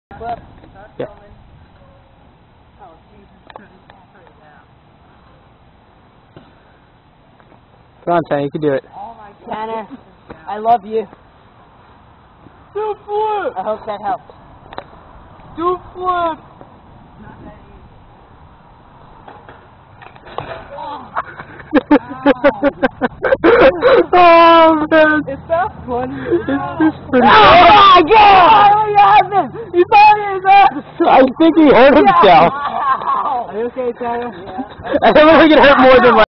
Flip. Yeah. Oh, Jesus. Come on, Tanner, you can do it. Oh my God. Tanner, I love you. Do flip! I hope that helps. Do flip! Oh man! Is that funny? It's just pretty. Oh my God! What happened? He thought he was up! I think he hurt himself. Are you okay, Tanner? I don't think it hurt more than